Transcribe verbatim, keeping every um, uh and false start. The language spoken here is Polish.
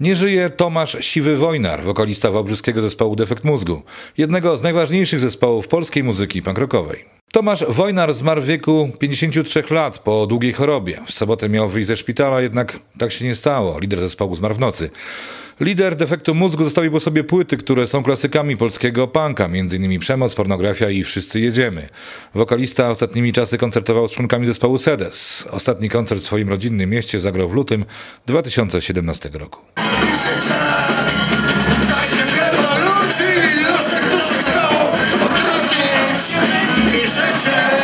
Nie żyje Tomasz Siwy Wojnar, wokalista wałbrzyskiego zespołu Defekt Mózgu, jednego z najważniejszych zespołów polskiej muzyki punk rockowej. Tomasz Wojnar zmarł w wieku pięćdziesięciu trzech lat po długiej chorobie. W sobotę miał wyjść ze szpitala, jednak tak się nie stało. Lider zespołu zmarł w nocy. Lider Defektu Mózgu zostawił po sobie płyty, które są klasykami polskiego punka, między innymi Przemoc, Pornografia i Wszyscy jedziemy. Wokalista ostatnimi czasy koncertował z członkami zespołu Sedes. Ostatni koncert w swoim rodzinnym mieście zagrał w lutym dwa tysiące siedemnastego roku. Dajcie ludzi, ludzie, którzy chcą odkryć i życie.